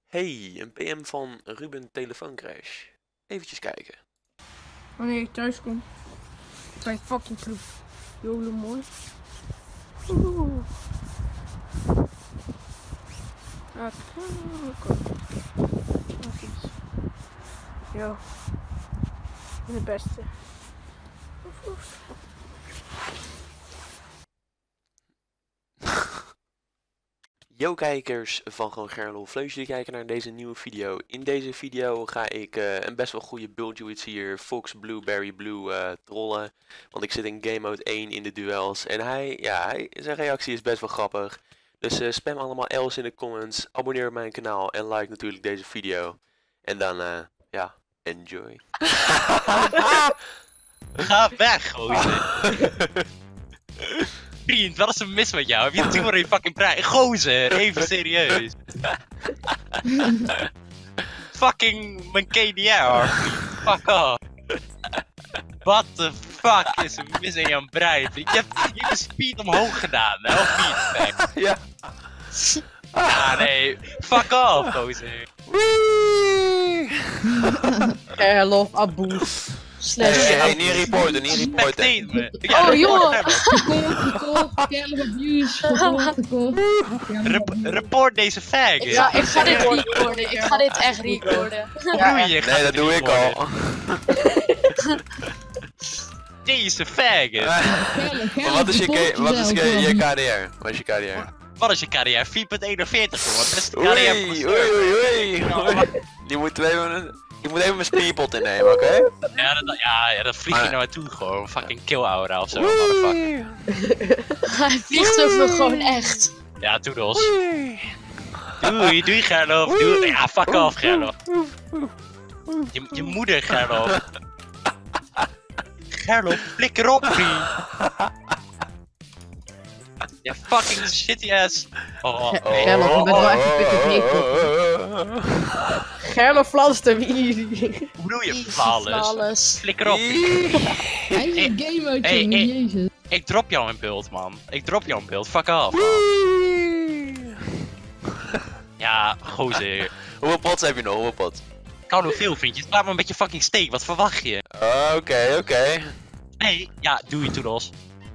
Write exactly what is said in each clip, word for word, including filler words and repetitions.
Hey, een P M van Ruben Telefooncrash. Eventjes kijken. Wanneer ik thuis kom, ga je fucking proef. Jolo mooi. Oeh. Ah, kom. Nog iets. Yo. Ik ben de beste. Oef, oef. Yo kijkers van gewoon Gerlof, leuk dat jullie kijken naar deze nieuwe video. In deze video ga ik uh, een best wel goede build hier, Fox Blueberry Blue, uh, trollen. Want ik zit in game mode één in de duels en hij, ja, hij, zijn reactie is best wel grappig. Dus uh, spam allemaal L's in de comments, abonneer op mijn kanaal en like natuurlijk deze video. En dan, uh, ja, enjoy. Ga weg, gozer. Vriend, wat is er mis met jou? Heb je toen maar een fucking prijs? Gozer, even serieus. Fucking mijn K D R. Fuck off. What the fuck is er mis in jouw brein? Je hebt, je hebt de speed omhoog gedaan, hè? Of niet? Ja. Ah nee, fuck off, gozer. Gerlof, Abu. Slash. Hey, hey, niet reporten, niet reporten. Ja, oh joh! Rep report deze fag. Ik ga, ik ga dit recorden, ik ga dit echt recorden. Ja, nee, dat doe ik al. Deze fag. Wat is je, wat is je, je K D R? Wat is je K D R? Wat is je K D R? vier punt eenenveertig, jongen. Dat is de K D R. Oei, oei, oei, oei. Die moeten we even... Ik moet even mijn speedpot innemen, oké? Okay? Ja, dat, ja, ja, dat vlieg je nou naartoe gewoon. Fucking kill aura ofzo, motherfucker. Hij vliegt over gewoon echt. Ja, toedels. Doei, doei Gerlof. Doei. Ja, fuck off Gerlof. Je, je moeder Gerlof. Gerlof, flikker op, vriend. Ja, fucking shitty ass. Oh, oh, oh, Gerlof, je bent wel echt een pick-up. Gerlof flanste wie? Hoe bedoel je flawless? Flikker op. Hij is een game mode, hey, hey, jezus. Ik drop jou in beeld, man. Ik drop jou in beeld. Fuck off. Ja, gozer. Hoeveel pots heb je nog? Hoeveel pots? Ik hou nog veel, vriendjes. Laat me een beetje fucking steek. Wat verwacht je? Oké, oké. Okay. Nee, ja, doe je toedels.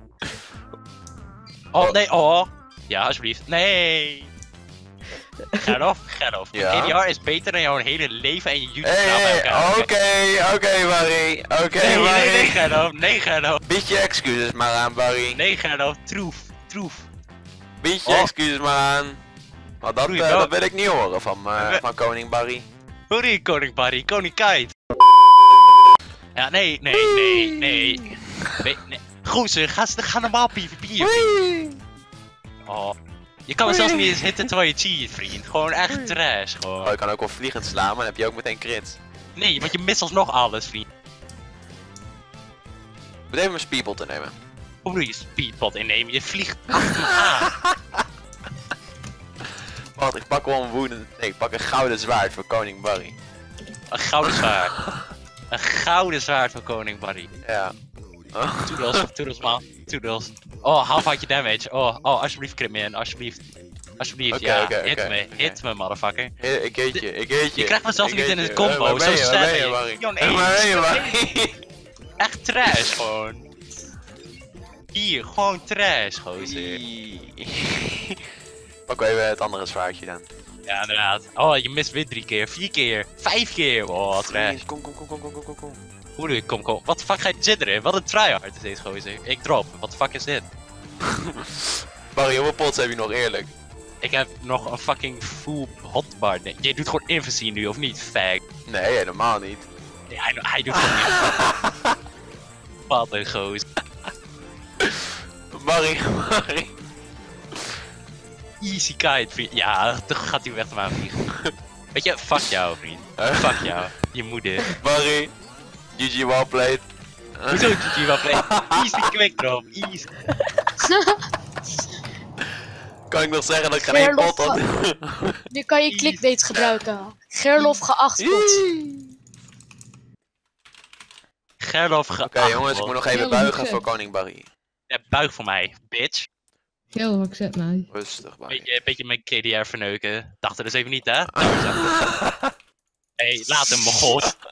Oh, nee, oh. Ja, alsjeblieft. Nee. Gerlof, Gerlof. Ja? K D R is beter dan jouw hele leven en je YouTube-kanaal hey, bij elkaar. Oké, oké, Barry. Oké, okay, nee, Barry. Nee, nee, Gerlof. Nee, Gerlof. Bied je excuses maar aan, Barry. Nee, Gerlof. Troef. Troef. Bied je oh. excuses maar aan. Maar dat, uh, dat wil ik niet horen van, uh, van koning Barry. Sorry, koning Barry. Koning Kite. Ja, nee, nee, nee, nee. Nee, nee. Gozer, ga, ga normaal PvP'en, vriend. Oh. Je kan me zelfs niet eens hitten terwijl je cheat, vriend. Gewoon echt trash, gewoon. Oh, je kan ook wel vliegend slaan, maar dan heb je ook meteen crits. Nee, want je mist alsnog alles, vriend. Ik moet even mijn speedpot innemen. Hoe moet je speedpot innemen? Je vliegt achter me aan. Wacht, ik pak wel een woedend... Nee, ik pak een gouden zwaard voor koning Barry. Een gouden zwaard? Een gouden zwaard voor koning Barry. Ja. Oh. Toedels, toedels man, toedels. Oh, half had je damage. Oh, oh, alsjeblieft crit me in, alsjeblieft. Alsjeblieft, okay, ja, okay, hit okay, me, okay. hit me motherfucker. Hey, ik heet je, ik heet je. Je krijgt me zelfs niet in een combo, uh, zo sterk. Je echt trash gewoon. Hier, gewoon trash gozer. Pak wel even het andere zwaardje dan. Ja, inderdaad. Oh, je mist weer drie keer, vier keer, vijf keer. Oh, trash. Kom, kom, kom, kom, kom, kom, kom. Hoe doe ik kom, kom? Wat de fuck ga je jitteren? Wat een tryhard is deze gozer. Ik drop, wat de fuck is dit? Barry, hoeveel pots heb je nog, eerlijk? Ik heb nog een fucking full hotbar. Nee, jij doet gewoon infancy nu, of niet, fag? Nee, helemaal niet. Nee, hij, hij doet gewoon niet. Wat een gozer. Barry, Barry. Easy kite, vriend. Ja, toch gaat hij weg te maken vliegen. Weet je, fuck jou, vriend. Fuck jou, je moeder. Barry. G G well played. Hoezo G G well played? Easy quick drop, easy. Kan ik nog zeggen dat ik geen één pot had? Nu kan je clickbait gebruiken. Gerlof geacht pot. Gerlof geacht. Oké okay, jongens, ik moet nog even buigen voor koning Barry. Ja, buig voor mij, bitch. Kill, accept mij. Rustig, Barry. Beetje, beetje mijn K D R verneuken. Dacht er dus even niet, hè? Hé, hey, laat hem, mijn god.